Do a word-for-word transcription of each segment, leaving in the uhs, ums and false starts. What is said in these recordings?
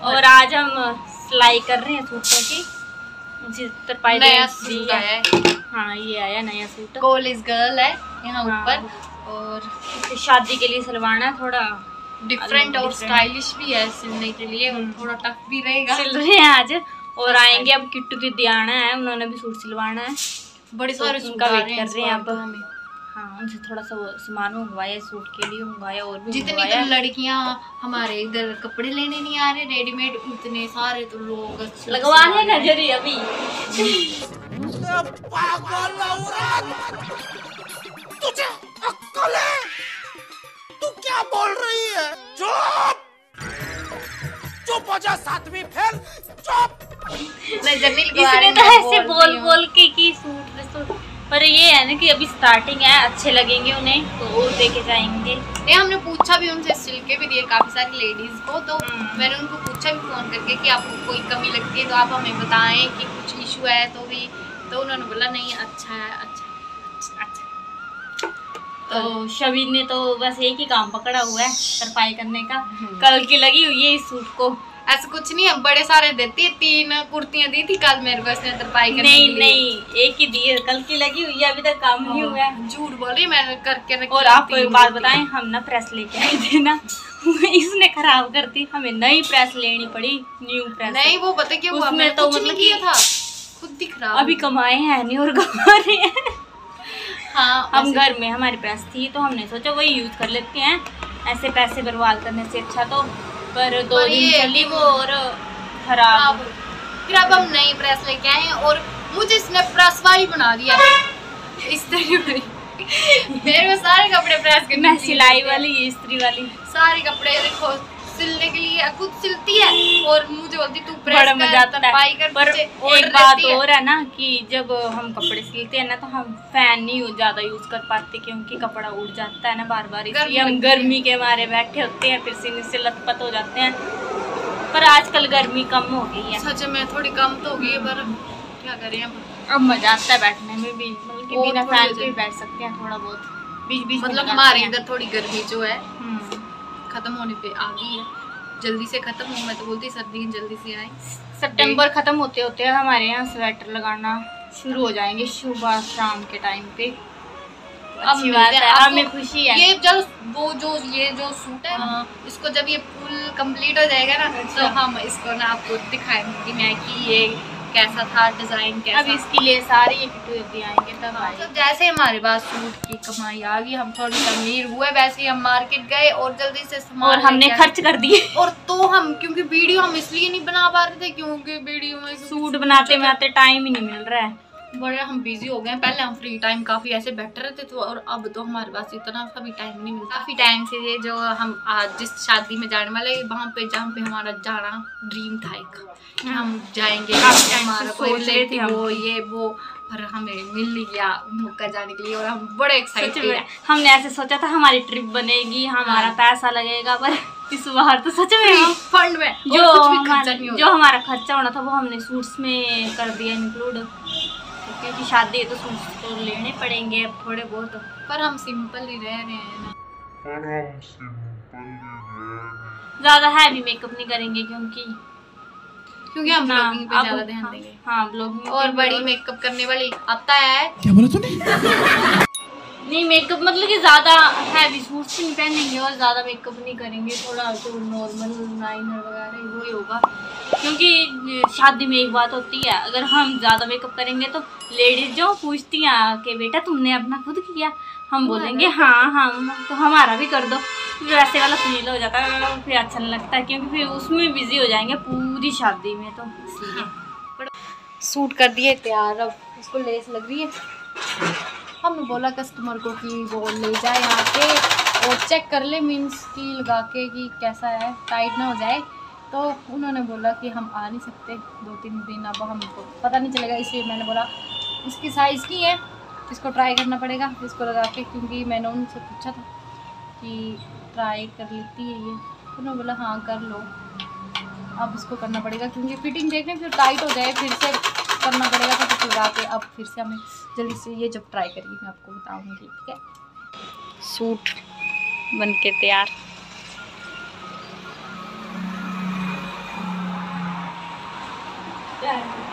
और आज हम सिलाई कर रहे हैं सूटों की, तरपाई नया सूट आया है। हाँ ये आया नया सूट, कॉलेज गर्ल है यहाँ ऊपर। हाँ। और शादी के लिए सिलवाना, थोड़ा डिफरेंट और स्टाइलिश भी है सिलने के लिए, और थोड़ा टफ भी रहेगा। सिल रहे हैं आज और आएंगे अब। किट्टू दीदी आना है, उन्होंने भी सूट सिलवाना है, बड़े सारे तो सूट उनका वेट कर रहे हैं अब। हमें हाँ उनसे थोड़ा सा सामान मंगवाया, सूट के लिए मंगवाया, और भी जितनी तो लड़कियां हमारे इधर कपड़े लेने नहीं आ रहे रेडीमेड, उतने सारे तो लोग लगवाने नजर ही अभी। तुझे अक्ल है? तू क्या बोल रही है? चुप चुप हो जा, सातवीं फेल, चुप। इसने तो ऐसे बोल बोल के की सूट सूट, पर ये है ना कि अभी स्टार्टिंग है, अच्छे लगेंगे उन्हें तो और देके जाएंगे। ये हमने पूछा भी उनसे, सिल के भी दिए काफी सारी लेडीज को, तो मैंने उनको पूछा भी फोन करके कि आपको कोई कमी लगती है तो आप हमें बताएं कि कुछ इशू है तो भी, तो उन्होंने बोला नहीं अच्छा है, अच्छा अच्छा। तो शबीर ने तो बस एक ही काम पकड़ा हुआ है तरपाई करने का, कल की लगी हुई है इस सूट को। ऐसा कुछ नहीं है, बड़े सारे देती है, तीन कुर्तियां दी थी कल मेरे को इसने तरपाई करने नहीं के लिए। नहीं एक ही दी है, कल की लगी हुई है, अभी तक काम नहीं हुआ है। झूठ बोल रही मैंने करके रखी। और आपको एक बात बताएं, हम ना प्रेस लेके आए थे ना, इसने खराब कर दी, हमें नई प्रेस लेनी पड़ी, न्यू प्रेस। नहीं वो पता क्या हुआ, उसमें तो मतलब किया था खुद ही खराब। अभी कमाए हैं नहीं और कमा रहे हैं। हाँ हम घर में हमारी प्रेस थी तो हमने सोचा वही यूज कर लेते हैं, ऐसे पैसे बर्बाद करने से अच्छा। तो पर दो पर दिन चली वो और खराब। फिर अब हम नई प्रेस लेके आए हैं, और मुझे इसने प्रेस वाली बना दिया इस तरह। मेरे में सारे कपड़े प्रेस करने, मैं सिलाई वाली, इस्त्री वाली, सारे कपड़े देखो सिलने के लिए खुद सिलती है, और मुझे बोलती तू प्रेस बड़ा मजा आता है। पर एक बात और है ना कि जब हम कपड़े सिलते हैं ना तो हम फैन नहीं ज्यादा यूज कर पाते, क्योंकि कपड़ा उड़ जाता है ना बार बार, इसलिए हम गर्मी के मारे बैठे होते हैं, फिर सीने से लथपथ हो जाते हैं। पर आजकल गर्मी कम हो गई है, सच में थोड़ी कम तो हो गई है, पर क्या करें अब अब मजा आता है बैठने में भी, मतलब कि बिना फैन के भी बैठ सकते हैं थोड़ा बहुत बीच बीच। मतलब हमारे इधर थोड़ी गर्मी जो है खत्म होने पे आ गई है, जल्दी से खत्म हो। मैं तो बोलती सर्दी जल्दी से आए, सितंबर खत्म होते होते हमारे यहाँ स्वेटर लगाना शुरू हो जाएंगे सुबह शाम के टाइम पे। अच्छी बात है, हमें खुशी है। ये जब वो जो ये जो सूट है हाँ। इसको जब ये फुल कंप्लीट हो जाएगा ना, अच्छा। तो हम इसको ना आपको दिखाएंगे मैं कि ये कैसा था, डिजाइन कैसा। अब इसके लिए सारे ये किट्टू आएंगे तब हाँ, तो जैसे हमारे पास सूट की कमाई आ गई, हम थोड़ी अमीर हुए, वैसे ही हम मार्केट गए और जल्दी से सामान और हमने खर्च कर दिए। और तो हम क्योंकि वीडियो हम इसलिए नहीं बना पा रहे थे क्योंकि वीडियो में सूट बनाते बनाते टाइम ही नहीं मिल रहा है, बड़े हम बिजी हो गए हैं। पहले हम फ्री टाइम काफी ऐसे बैठे रहते थे, और अब तो हमारे पास इतना कभी टाइम नहीं मिलता। काफी टाइम से ये जो हम आज जिस शादी में जाने वाले वहाँ पे जहाँ पे हमारा जाना ड्रीम था, एक हम जाएंगे, हमारा कोई रिलेटिव हो ये वो, पर हमें मिल नहीं गया मौका जाने के लिए, और हम बड़े एक्साइटेड हैं। हमने ऐसे सोचा था हमारी ट्रिप बनेगी, हमारा पैसा लगेगा, पर इस बार तो सच में हम फंड में जो हमारा जो हमारा खर्चा होना था वो हमने सूट्स में कर दिया इंक्लूड, क्योंकि शादी है तो सूट्स तो लेने पड़ेंगे अब थोड़े बहुत। पर हम सिंपल ही रह रहे हैं ना, पर हम सिंपल ही रह रहे हैं। ज्यादा हैवी मेकअप नहीं करेंगे क्योंकि क्योंकि हम ब्लॉगिंग पे ज्यादा ध्यान देंगे। हाँ ब्लॉगिंग। और बड़ी मेकअप करने वाली आता है, क्या बोला तूने? नहीं मेकअप मतलब कि ज्यादा हैवी सूट्स नहीं पहनेंगे और ज्यादा मेकअप नहीं करेंगे, थोड़ा जो नॉर्मल लाइनर वगैरह वो ही होगा, क्योंकि शादी में एक बात होती है, अगर हम ज्यादा मेकअप करेंगे तो लेडीज जो पूछती हैं कि बेटा तुमने अपना खुद किया, हम बोलेंगे हाँ हम तो हमारा भी कर दो, वैसे वाला फील हो जाता है, फिर अच्छा नहीं लगता, क्योंकि फिर उसमें बिजी हो जाएंगे पूरी शादी में, तो इसलिए सूट कर दिए तैयार। अब उसको लेस लग रही है, हमने बोला कस्टमर को कि वो ले जाए यहाँ पे और चेक कर ले, मीन्स की लगा के कि कैसा है, टाइट ना हो जाए। तो उन्होंने बोला कि हम आ नहीं सकते दो तीन दिन, अब हमको पता नहीं चलेगा, इसलिए मैंने बोला इसकी साइज़ की है, इसको ट्राई करना पड़ेगा इसको लगा के, क्योंकि मैंने उनसे पूछा था कि ट्राई कर लेती है ये, तो उन्होंने बोला हाँ कर लो। अब इसको करना पड़ेगा क्योंकि फिटिंग देखने फिर टाइट हो जाए, फिर से करना पड़ेगा, तो कुछ लगा के अब फिर से हमें जल्दी से ये जब ट्राई करेगी मैं आपको बताऊंगी, ठीक है। सूट बन के तैयार।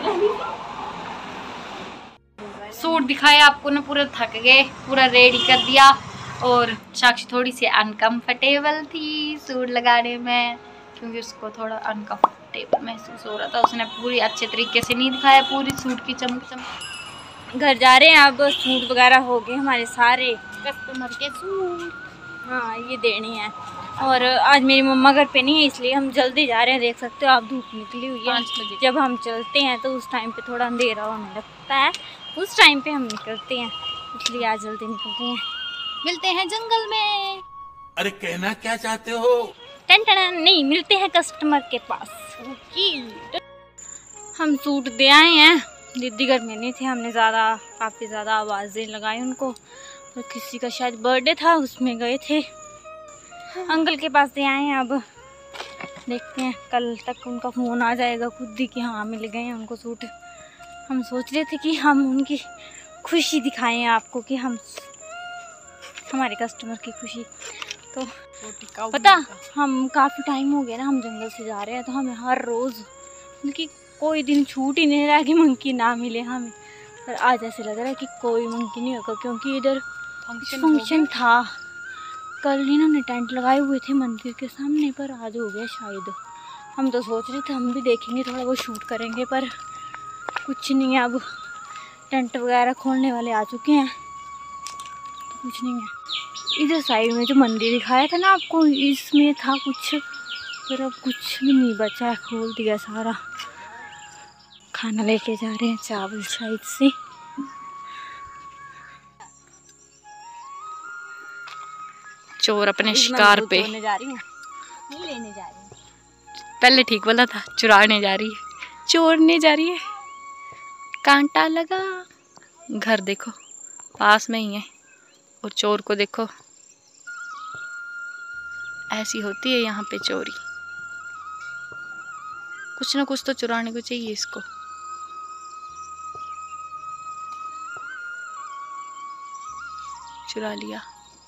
सूट दिखाया आपको ना, पूरा थक गए, पूरा रेडी कर दिया। और साक्षी थोड़ी सी अनकंफर्टेबल थी सूट लगाने में, क्योंकि उसको थोड़ा अनकंफर्टेबल महसूस हो रहा था। उसने पूरी अच्छे तरीके से नहीं दिखाया पूरी सूट की चमक चमक। घर जा रहे हैं अब, सूट वगैरह हो गए हमारे सारे कस्टमर के सूट, हाँ ये देने हैं। और आज मेरी मम्मा घर पे नहीं है, इसलिए हम जल्दी जा रहे हैं। देख सकते हो आप, धूप निकली हुई है। जब हम चलते हैं तो उस टाइम पे थोड़ा अंधेरा होने लगता है, उस टाइम पे हम निकलते हैं, इसलिए आज जल्दी निकलते हैं। मिलते हैं जंगल में। अरे कहना क्या चाहते हो? टन टन, नहीं, मिलते हैं कस्टमर के पास। हम सूट दे आए हैं, दीदी घर में नहीं थे, हमने ज़्यादा काफ़ी ज़्यादा आवाज़ें लगाई उनको। तो किसी का शायद बर्थडे था, उसमें गए थे। अंकल के पास दे आए हैं, अब देखते हैं कल तक उनका फ़ोन आ जाएगा खुद ही कि हाँ मिल गए हैं उनको सूट। हम सोच रहे थे कि हम उनकी खुशी दिखाएं आपको, कि हम हमारे कस्टमर की खुशी। तो पता, हम काफ़ी टाइम हो गया ना, हम जंगल से जा रहे हैं, तो हमें हर रोज़ उनकी कोई दिन छूट ही नहीं रहा कि मंकी ना मिले हमें। पर आज ऐसे लग रहा है कि कोई मंकी नहीं होगा, क्योंकि इधर फंक्शन था। कल इन्होंने टेंट लगाए हुए थे मंदिर के सामने, पर आज हो गया शायद। हम तो सोच रहे थे हम भी देखेंगे, थोड़ा बहुत शूट करेंगे, पर कुछ नहीं है। अब टेंट वगैरह खोलने वाले आ चुके हैं, तो कुछ नहीं है। इधर साइड में जो मंदिर दिखाया था ना आपको, इसमें था कुछ, पर अब कुछ भी नहीं बचा है, खोल दिया सारा। खाना लेके जा रहे हैं, चावल शायद से। चोर अपने शिकार पे जा रही हूँ, लेने जा रही हूँ। पहले ठीक वाला था, चुराने जा रही है, चोरने जा रही है। कांटा लगा, घर देखो पास में ही है, और चोर को देखो। ऐसी होती है यहाँ पे चोरी, कुछ ना कुछ तो चुराने को चाहिए इसको। चुरा लिया।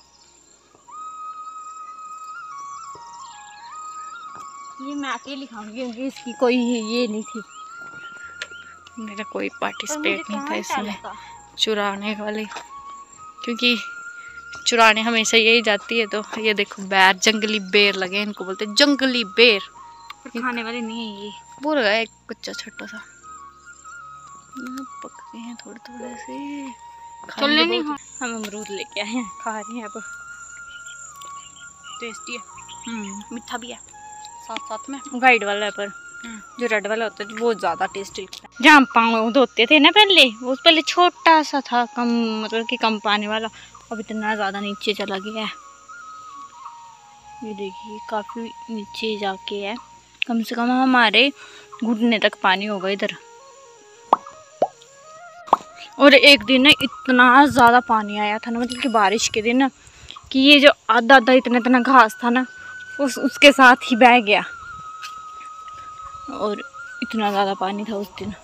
ये मैं अकेली खाऊंगी, क्योंकि इसकी कोई ये नहीं थी, मेरा कोई पार्टिसिपेट नहीं था इसमें चुराने वाले, क्योंकि चुराने हमेशा यही जाती है। तो ये देखो बैर, जंगली बेर लगे, इनको बोलते हैं जंगली बेर। खाने वाले नहीं है ये। पूरा गया एक कच्चा छोटा सा, पक गए हैं थोड़े थोड़े से। चल नहीं, हम अमरूद लेके आए हैं, खा रहे हैं अब। टेस्टी है, हम्म मीठा भी है साथ साथ में। वाइट वाला है, पर जो रेड वाला होता है वो ज़्यादा टेस्टी लगता है। जहाँ पाँव धोते थे ना पहले, वो पहले छोटा सा था, कम मतलब कि कम पानी वाला, अब इतना ज़्यादा नीचे चला गया है। ये देखिए काफ़ी नीचे जाके है, कम से कम हमारे घुटने तक पानी होगा इधर। और एक दिन ना इतना ज़्यादा पानी आया था ना, मतलब कि बारिश के दिन ना, कि ये जो आधा आधा इतना इतना घास था ना, उस उसके साथ ही बह गया, और इतना ज़्यादा पानी था उस दिन।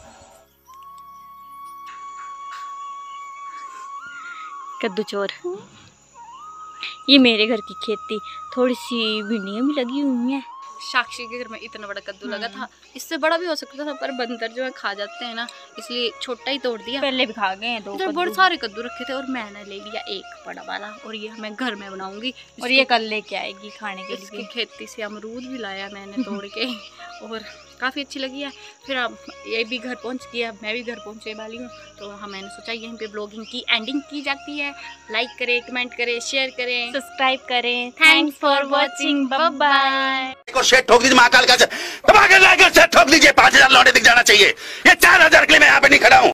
कद्दू चोर, ये मेरे घर की खेती, थोड़ी सी भिंडियाँ भी लगी हुई हैं। साक्षी के घर में इतना बड़ा कद्दू लगा था, इससे बड़ा भी हो सकता था, पर बंदर जो है खा जाते हैं ना, इसलिए छोटा ही तोड़ दिया। पहले भी खा गए हैं दो। इधर बहुत सारे कद्दू रखे थे, और मैंने ले लिया एक बड़ा वाला, और ये मैं घर में बनाऊंगी। और ये कल लेके आएगी खाने के इसकी लिए। खेती से अमरूद भी लाया मैंने तोड़ के, और काफ़ी अच्छी लगी है। फिर अब ये भी घर पहुंच गया, मैं भी घर पहुंचने वाली हूँ, तो हाँ मैंने सोचा यहीं पे ब्लॉगिंग की एंडिंग की जाती है। लाइक करें, कमेंट करें, शेयर करें, सब्सक्राइब करें। Thanks for watching, bye bye. को शेट ठोक दीजिए, महाकाल का दबा के लाकर शेट ठोक दीजिए। पाँच हजार लौटे दिख जाना चाहिए, ये चार हजार के लिए मैं यहाँ पे नहीं खड़ा हूँ।